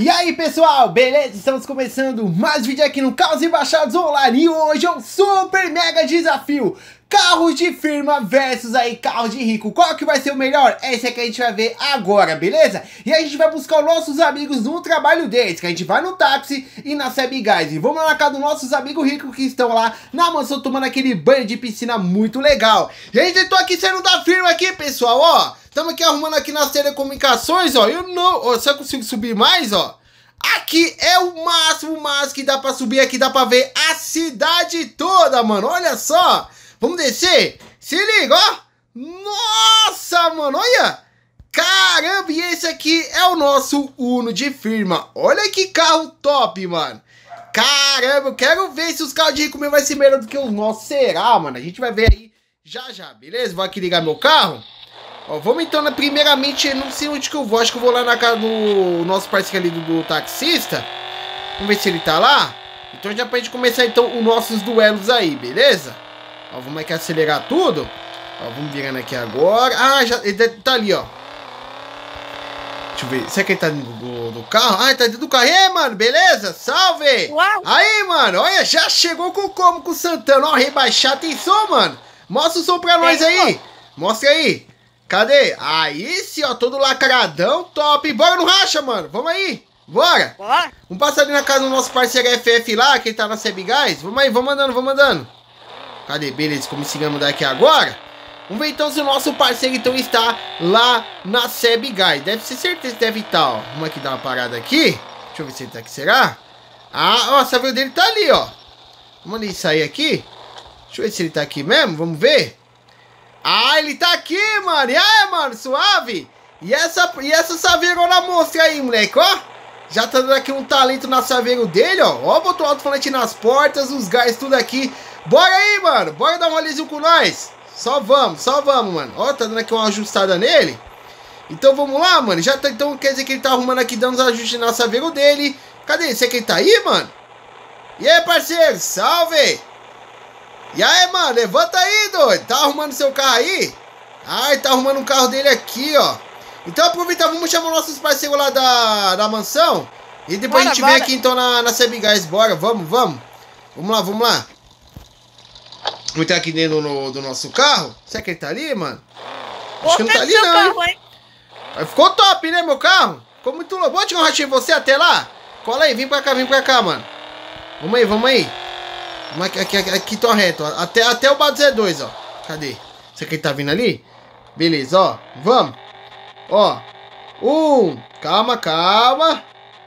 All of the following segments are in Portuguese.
E aí pessoal, beleza? Estamos começando mais um vídeo aqui no Carros Embaixados Online. E hoje é um super mega desafio: carros de firma versus aí carros de rico. Qual que vai ser o melhor? Esse é que a gente vai ver agora, beleza? E a gente vai buscar os nossos amigos no trabalho deles, que a gente vai no táxi e na Sebguys. E vamos lá na casa dos nossos amigos ricos que estão lá na mansão tomando aquele banho de piscina muito legal. Gente, eu tô aqui saindo da firma aqui, pessoal, ó. Estamos aqui arrumando aqui nas telecomunicações, ó. Eu não... Ó, se eu consigo subir mais, ó. Aqui é o máximo que dá pra subir aqui. Dá pra ver a cidade toda, mano. Olha só. Vamos descer. Se liga, ó. Nossa, mano. Olha. Caramba, e esse aqui é o nosso Uno de firma. Olha que carro top, mano. Caramba, eu quero ver se os carros de rico meu vai ser melhor do que os nossos. Será, mano? A gente vai ver aí já, beleza? Vou aqui ligar meu carro. Ó, vamos então, primeiramente, não sei onde que eu vou. Acho que eu vou lá na casa do nosso parceiro ali do taxista. Vamos ver se ele tá lá. Então já pra gente começar então os nossos duelos aí, beleza? Ó, vamos aqui acelerar tudo. Ó, vamos virando aqui agora. Ah, já, ele tá ali, ó. Deixa eu ver, será que ele tá dentro do carro? Ah, ele tá dentro do carro. E aí, mano, beleza? Salve! Uau. Aí, mano, olha, já chegou com o Santana. Ó, rebaixar, atenção, mano. Mostra o som pra nós aí. Mostra aí. Cadê? Aí sim, ó, todo lacradão, top. Bora no racha, mano. Vamos aí. Bora. Bora. Vamos passar ali na casa do nosso parceiro FF lá, que ele tá na Sebguys. Vamos aí, vamos andando. Cadê? Beleza, começamos daqui agora. Vamos ver então se o nosso parceiro então está lá na Sebguys. Deve ser certeza que deve estar, ó. Vamos aqui dar uma parada aqui. Deixa eu ver se ele tá aqui, será? Ah, ó, a saveiro dele tá ali, ó. Vamos ali sair aqui. Deixa eu ver se ele tá aqui mesmo, vamos ver. Ah, ele tá aqui, mano. E aí, mano, suave? E essa saveirona monstra aí, moleque, ó. Já tá dando aqui um talento na saveiro dele, ó. Ó, botou o alto-falante nas portas, os gás tudo aqui. Bora aí, mano. Bora dar um rolezinho com nós. Só vamos, mano. Ó, tá dando aqui uma ajustada nele. Então vamos lá, mano. Já tá, então quer dizer que ele tá arrumando aqui, dando os ajustes na saveiro dele. Cadê ele? Será que ele tá aí, mano? E aí, parceiro? Salve! E aí, mano, levanta aí, doido. Tá arrumando seu carro aí? Ah, ele tá arrumando um carro dele aqui, ó. Então aproveita, vamos chamar nossos parceiros lá da mansão. E depois a gente vem aqui então na Sebguys. Bora, vamos. Vamos lá. Vamos entrar aqui dentro do nosso carro. Será que ele tá ali, mano? Acho que não tá ali não, hein? Ficou top, né, meu carro? Ficou muito louco. Vou tirar um ratinho em você até lá. Cola aí, vem pra cá, mano. Vamos aí. Aqui tô reto, ó. Até o bar do Z2, ó. Cadê? Você que ele tá vindo ali? Beleza, ó. Vamos. Ó. Calma. Calma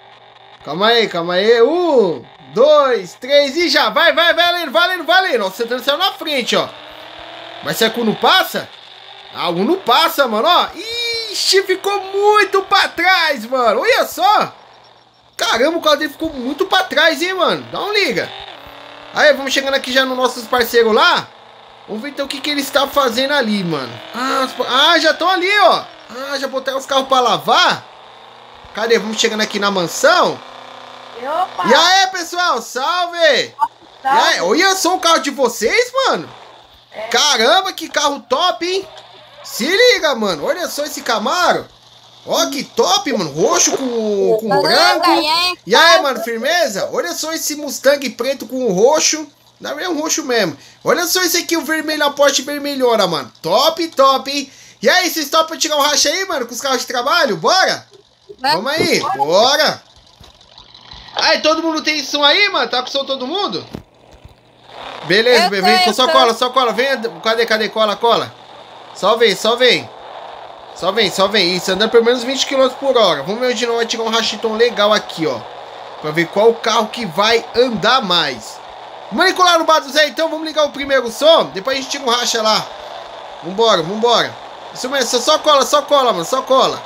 aí. 1, 2, 3 e já. Vai, valendo. Ó, você saiu na frente, ó. Mas se a Uno passa? A Uno passa, mano, ó. Ixi, ficou muito pra trás, mano. Olha só. Caramba, o carro dele ficou muito pra trás, hein, mano. Dá um liga. Aí, vamos chegando aqui já nos nossos parceiros lá. Vamos ver então o que ele está fazendo ali, mano. Ah, já estão ali, ó. Ah, já botaram os carros pra lavar. Cadê? Vamos chegando aqui na mansão. Opa. E aí, pessoal, salve! E aí, olha só o carro de vocês, mano. Caramba, que carro top, hein? Se liga, mano. Olha só esse Camaro. Ó, que top, mano. Roxo com branco. E aí, mano, firmeza? Olha só esse Mustang preto com o roxo. Não é um roxo mesmo. Olha só esse aqui, o vermelho, a Porsche vermelhona, mano. Top, hein? E aí, vocês topam tirar um racha aí, mano, com os carros de trabalho? Bora? Vamos aí, bora. Aí, todo mundo tem som aí, mano? Tá com som todo mundo? Beleza, vem, só cola. Vem, cadê? Cola. Só vem. Isso, andando pelo menos 20 km por hora. Vamos ver onde não vai tirar um rachitão legal aqui, ó. Pra ver qual carro que vai andar mais. Vamos colar no bar do Zé, então. Vamos ligar o primeiro som. Depois a gente tira um racha lá. Vambora. Isso mesmo, só cola, mano. Só cola.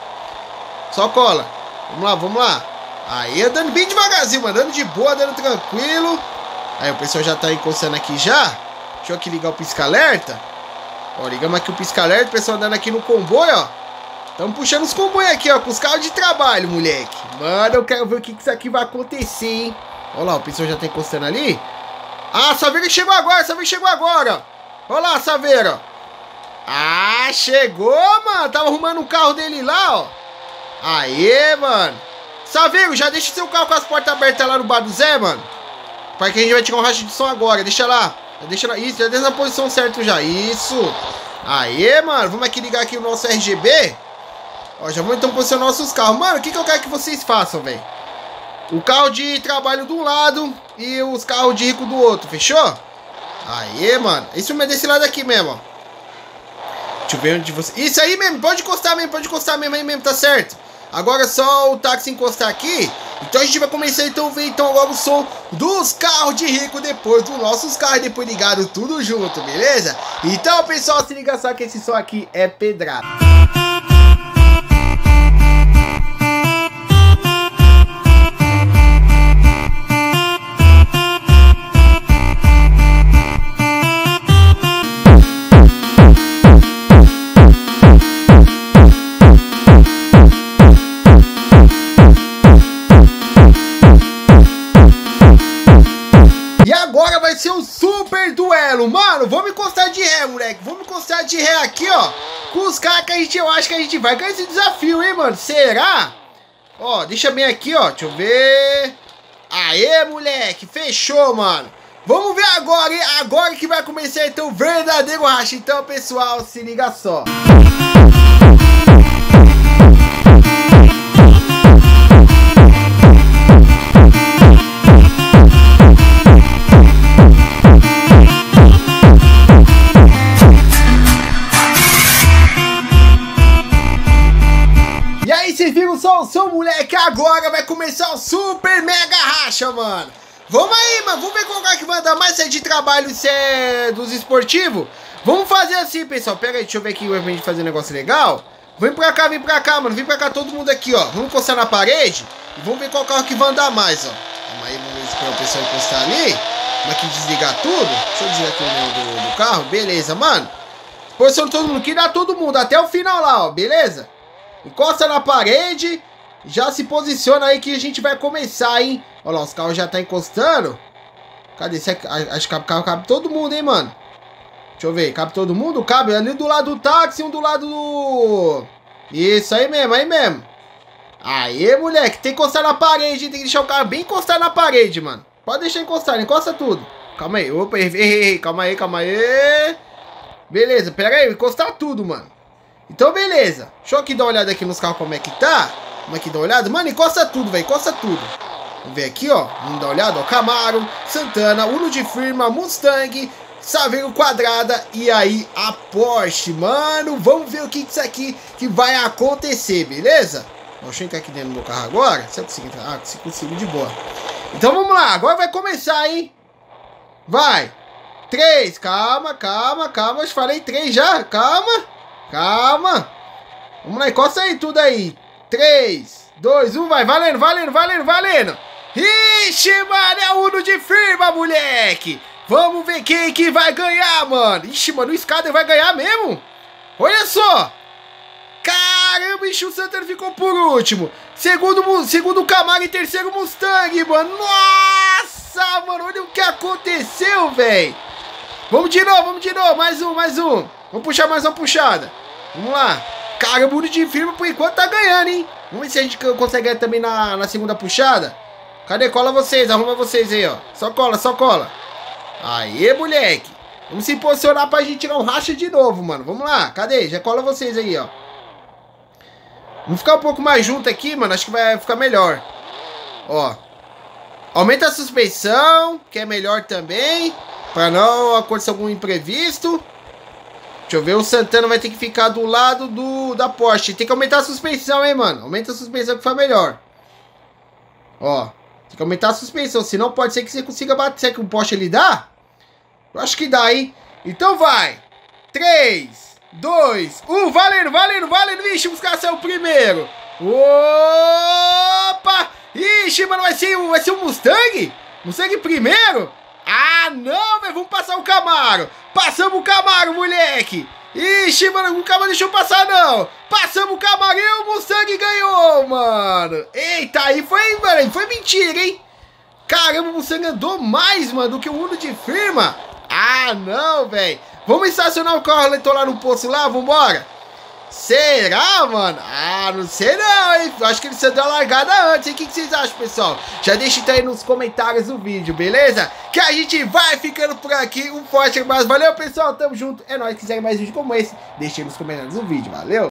Vamos lá. Aí, andando bem devagarzinho, mano. Andando de boa, andando tranquilo. Aí, o pessoal já tá encostando aqui já. Deixa eu aqui ligar o pisca-alerta. Ó, ligamos aqui o pisca-alerta, o pessoal andando aqui no comboio, ó. Estamos puxando os comboios aqui, ó, com os carros de trabalho, moleque. Mano, eu quero ver o que isso aqui vai acontecer, hein. Olha lá, o pessoal já tá encostando ali. Ah, a Saveira chegou agora. Olha lá, Saveira. Ah, chegou, mano. Tava arrumando o carro dele lá, ó. Aê, mano. Saveiro, já deixa seu carro com as portas abertas lá no bar do Zé, mano. Para que a gente vai tirar um racha de som agora. Deixa lá. Deixa lá. Isso, já deixa na posição certa já. Isso. Aê, mano. Vamos aqui ligar aqui o nosso RGB. Ó, já vamos então posicionar nossos carros. Mano, o que eu quero que vocês façam, velho? O carro de trabalho de um lado e os carros de rico do outro. Fechou? Aê, mano. Isso mesmo, desse lado aqui mesmo, ó. Deixa eu ver onde você... Isso aí mesmo. Pode encostar mesmo aí mesmo, tá certo. Agora é só o táxi encostar aqui. Então a gente vai começar então a ver então agora o som dos carros de rico depois dos nossos carros, depois ligado tudo junto, beleza? Então pessoal, se liga só que esse som aqui é pedrada. Mano, vamos encostar de ré, moleque. Vamos encostar de ré aqui, ó. Com os caras que eu acho que a gente vai ganhar esse desafio, hein, mano. Será? Ó, deixa bem aqui, ó. Deixa eu ver. Aê, moleque. Fechou, mano. Vamos ver agora, hein? Agora que vai começar, então, o verdadeiro racha. Então, pessoal, se liga só. Seu moleque, agora vai começar o super mega racha, mano. Vamos aí, mano. Vamos ver qual cara que vai andar mais, se é de trabalho, se é dos esportivos. Vamos fazer assim, pessoal. Pera aí, deixa eu ver aqui pra gente fazer um negócio legal. Vem pra cá, mano. Vem pra cá todo mundo aqui, ó. Vamos encostar na parede e vamos ver qual carro que vai andar mais, ó. Calma aí, vamos esperar o pessoal encostar ali. Vamos aqui desligar tudo. Deixa eu desligar aqui o meu do carro. Beleza, mano. Posiciona todo mundo aqui, dá todo mundo até o final lá, ó. Beleza? Encosta na parede. Já se posiciona aí que a gente vai começar, hein? Olha lá, os carros já tá encostando. Cadê? Acho que cabe todo mundo, hein, mano? Deixa eu ver. Cabe todo mundo? Cabe ali do lado do táxi e um do lado do... Isso, aí mesmo, aí mesmo. Aê, moleque. Tem que encostar na parede, hein? Tem que deixar o carro bem encostar na parede, mano. Pode deixar encostar, encosta tudo. Calma aí. Opa, errei. Calma aí. Beleza, pera aí. Encostar tudo, mano. Então, beleza. Deixa eu aqui dar uma olhada aqui nos carros como é que tá. Vamos aqui dar uma olhada. Mano, encosta tudo, velho. Encosta tudo. Vamos ver aqui, ó. Vamos dar uma olhada, ó. Camaro, Santana, Uno de firma, Mustang, Saveiro Quadrada e aí a Porsche. Mano, vamos ver o que isso aqui que vai acontecer, beleza? Deixa eu entrar aqui dentro do meu carro agora. Se eu conseguir entrar. Ah, se consigo de boa. Então vamos lá. Agora vai começar, hein? Vai. 3. Calma. Eu falei 3 já. Calma. Vamos lá, encosta aí tudo aí. 3, 2, 1, vai, valendo. Ixi, mano, é o Uno de firma, moleque. Vamos ver quem que vai ganhar, mano. Ixi, mano, o Skader vai ganhar mesmo. Olha só. Caramba, ixi, o Santana ficou por último. Segundo Camaro e terceiro Mustang, mano. Nossa, mano, olha o que aconteceu, velho. Vamos de novo, mais um. Vamos puxar mais uma puxada. Vamos lá. Caramba, o Uno de firma por enquanto tá ganhando, hein? Vamos ver se a gente consegue ganhar também na segunda puxada. Cadê? Cola vocês, arruma vocês aí, ó. Só cola. Aê, moleque. Vamos se posicionar pra gente tirar um racha de novo, mano. Vamos lá, cadê? Já cola vocês aí, ó. Vamos ficar um pouco mais junto aqui, mano. Acho que vai ficar melhor. Ó. Aumenta a suspensão, que é melhor também. Pra não acontecer algum imprevisto. Deixa eu ver, o Santana vai ter que ficar do lado da Porsche. Tem que aumentar a suspensão, hein, mano. Aumenta a suspensão que foi melhor. Ó, tem que aumentar a suspensão. Senão pode ser que você consiga bater. Será que o Porsche ele dá? Eu acho que dá, hein. Então vai. 3, 2, 1. Valendo. Ixi, os caras saiu primeiro. Opa. Ixi, mano, vai ser o Mustang? Mustang primeiro? Ah, não, velho. Vamos passar o Camaro. Passamos o Camaro, moleque. Ixi, mano, o Camaro deixou passar, não. Passamos o Camaro e o Mustang ganhou, mano. Eita, aí foi, mano, foi mentira, hein. Caramba, o Mustang andou mais, mano, do que o Uno de firma. Ah, não, velho. Vamos estacionar o carro, então, lá no posto lá, vambora. Será, mano? Ah, não sei não, hein? Acho que ele só deu a largada antes, hein? O que vocês acham, pessoal? Já deixa então aí nos comentários do vídeo, beleza? Que a gente vai ficando por aqui. Um forte abraço. Valeu, pessoal. Tamo junto. É nóis. Se quiser mais vídeo como esse, deixa aí nos comentários do vídeo. Valeu!